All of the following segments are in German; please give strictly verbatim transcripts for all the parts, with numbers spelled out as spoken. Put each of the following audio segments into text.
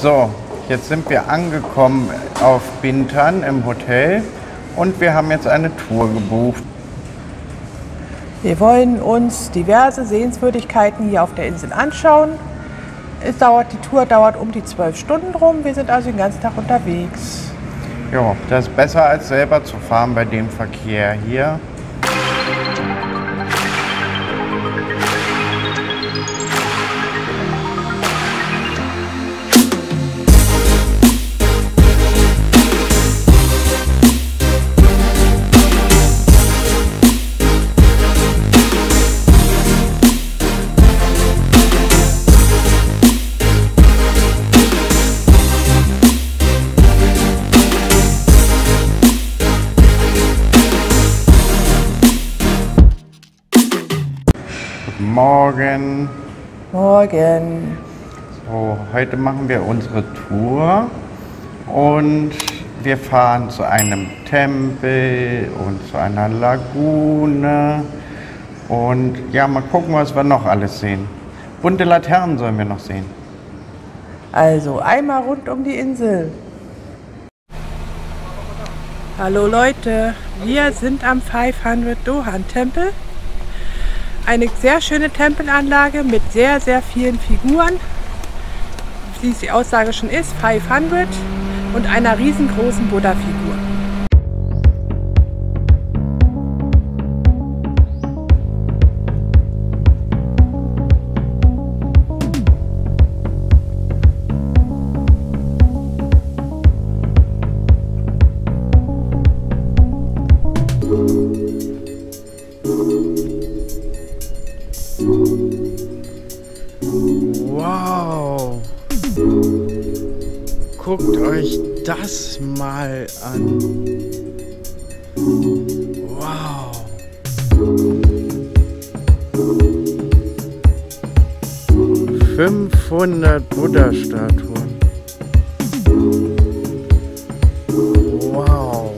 So, jetzt sind wir angekommen auf Bintan im Hotel und wir haben jetzt eine Tour gebucht. Wir wollen uns diverse Sehenswürdigkeiten hier auf der Insel anschauen. Es dauert, die Tour dauert um die zwölf Stunden rum. Wir sind also den ganzen Tag unterwegs. Ja, das ist besser als selber zu fahren bei dem Verkehr hier. Morgen. Morgen. So, heute machen wir unsere Tour und wir fahren zu einem Tempel und zu einer Lagune und ja, mal gucken, was wir noch alles sehen. Bunte Laternen sollen wir noch sehen. Also einmal rund um die Insel. Hallo Leute, wir sind am fünfhundert Dohan Tempel. Eine sehr schöne Tempelanlage mit sehr, sehr vielen Figuren, wie es die Aussage schon ist, fünfhundert, und einer riesengroßen Buddha-Figur. Wow! Guckt euch das mal an. Wow! fünfhundert Buddha-Statuen. Wow!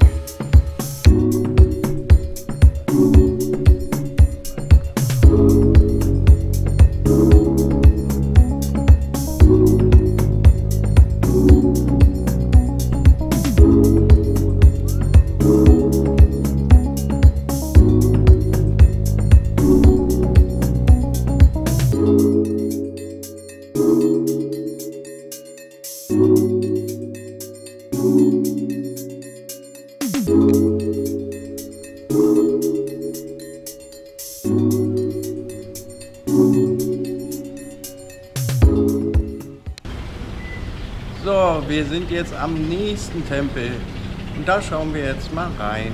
So, wir sind jetzt am nächsten Tempel und da schauen wir jetzt mal rein.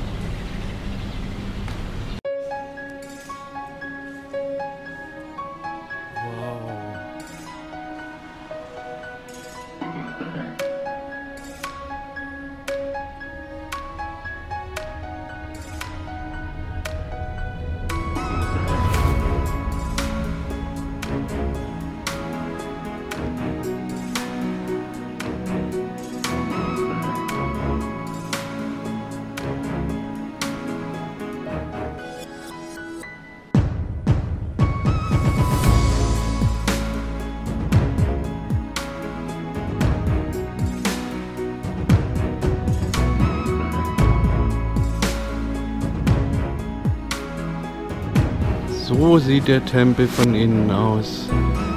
So sieht der Tempel von innen aus.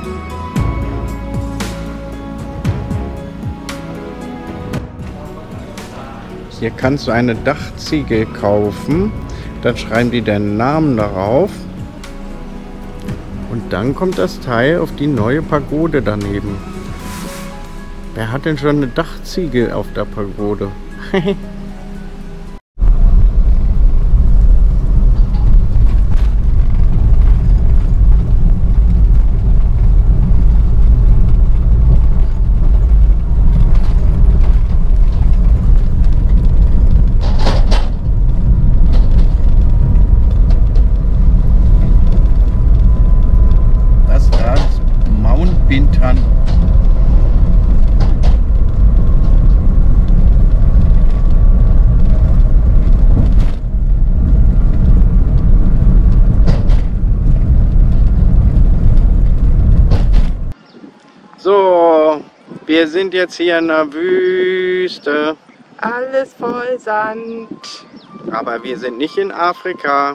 Hier kannst du eine Dachziegel kaufen, dann schreiben die deinen Namen darauf und dann kommt das Teil auf die neue Pagode daneben. Wer hat denn schon eine Dachziegel auf der Pagode? Bintan. Wir sind jetzt hier in der Wüste. Alles voll Sand. Aber wir sind nicht in Afrika.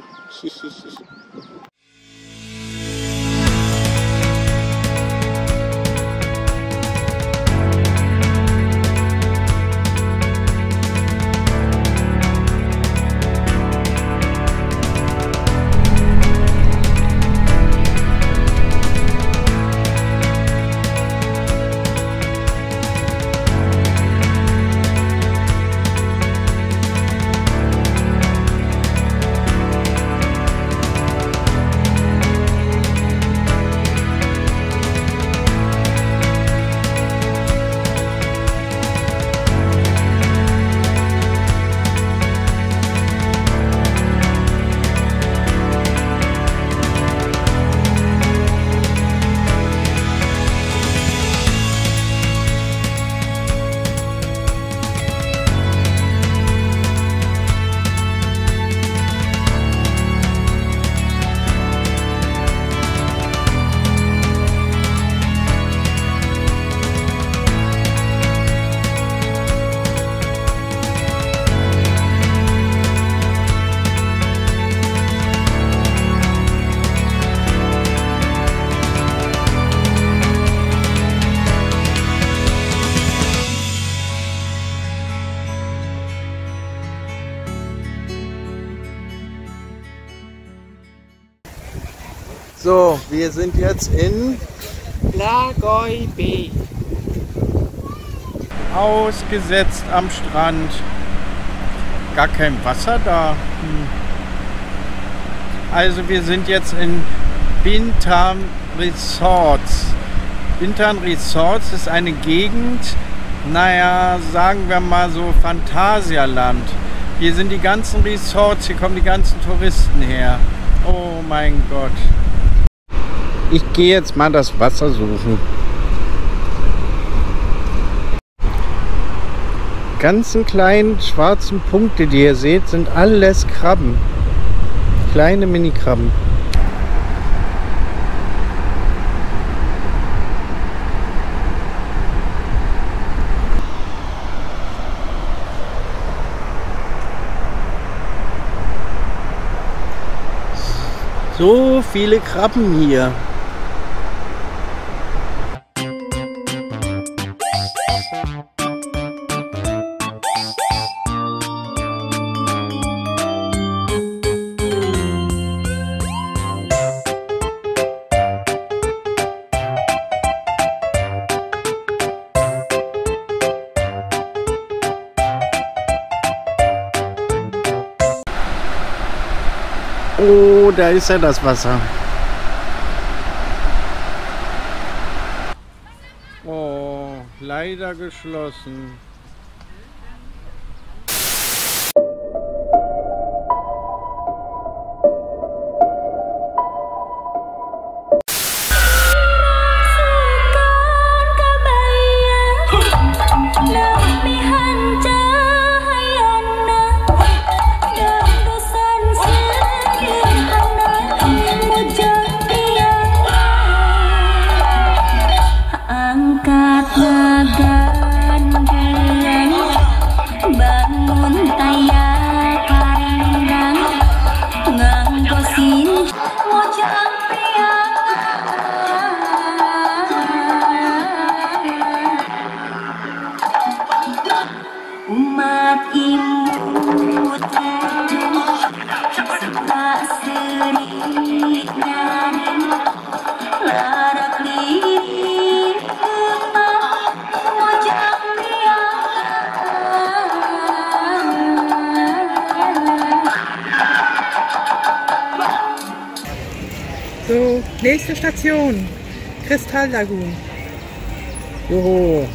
So, wir sind jetzt in Lagoy Bay. Ausgesetzt am Strand. Gar kein Wasser da. Hm. Also wir sind jetzt in Bintan Resorts. Bintan Resorts ist eine Gegend, naja, sagen wir mal so Phantasialand. Hier sind die ganzen Resorts, hier kommen die ganzen Touristen her. Oh mein Gott. Ich gehe jetzt mal das Wasser suchen. Ganzen kleinen schwarzen Punkte, die ihr seht, sind alles Krabben. Kleine Mini-Krabben. So viele Krabben hier. Oh, da ist ja das Wasser. Oh, leider geschlossen. So, nächste Station. Kristalllagoon. Joho.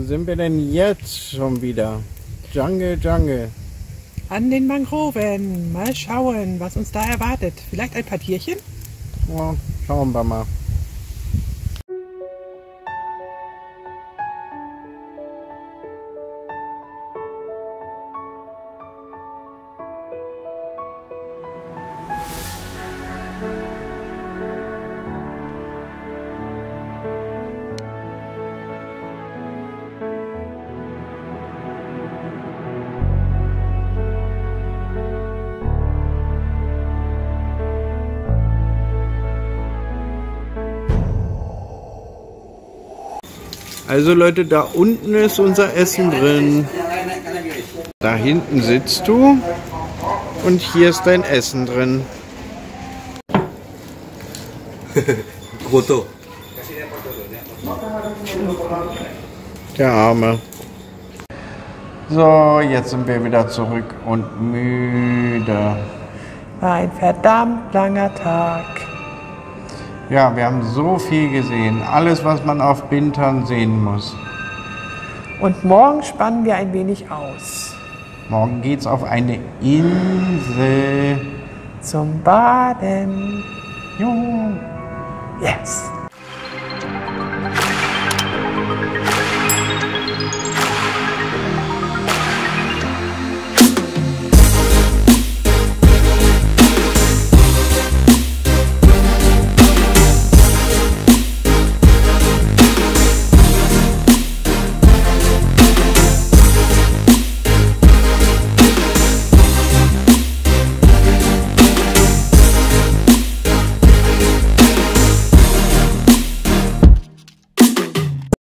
Wo sind wir denn jetzt schon wieder? Jungle, Jungle. An den Mangroven. Mal schauen, was uns da erwartet. Vielleicht ein paar Tierchen? Ja, schauen wir mal. Also Leute, da unten ist unser Essen drin. Da hinten sitzt du und hier ist dein Essen drin. Der Arme. So, jetzt sind wir wieder zurück und müde. War ein verdammt langer Tag. Ja, wir haben so viel gesehen. Alles, was man auf Bintern sehen muss. Und morgen spannen wir ein wenig aus. Morgen geht's auf eine Insel. Zum Baden. Jo. Yes.